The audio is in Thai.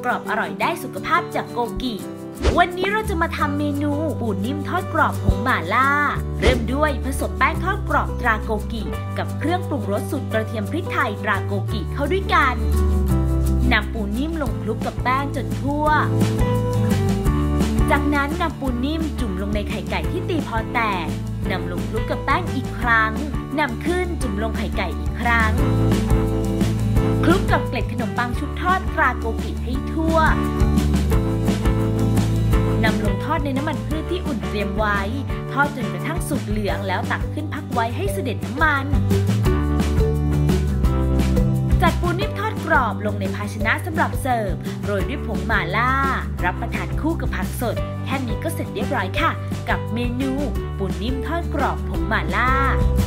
กรอบอร่อยได้สุขภาพจากโกกิวันนี้เราจะมาทำเมนูปูนิ่มทอดกรอบผงหม่าล่าเริ่มด้วยผสมแป้งทอดกรอบตราโกกิกับเครื่องปรุงรสสูตรกระเทียมพริกไทยตราโกกิเข้าด้วยกันนำปูนิ่มลงคลุกกับแป้งจนทั่วจากนั้นนำปูนิ่มจุ่มลงในไข่ไก่ที่ตีพอแตกนำลงคลุกกับแป้งอีกครั้งนำขึ้นจุ่มลงไข่ไก่อีกครั้งคลุกกับเกล็ดขนมปังชุบทอดตราโกกิให้ทั่วนำลงทอดในน้ำมันพืชที่อุ่นเตรียมไว้ทอดจนกระทั่งสุกเหลืองแล้วตักขึ้นพักไว้ให้เสด็จน้ำมันจัดปูนิ่มทอดกรอบลงในภาชนะสำหรับเสิร์ฟโรยด้วยผงหม่าล่ารับประทานคู่กับผักสดแค่นี้ก็เสร็จเรียบร้อยค่ะกับเมนูปูนิ่มทอดกรอบผงหม่าล่า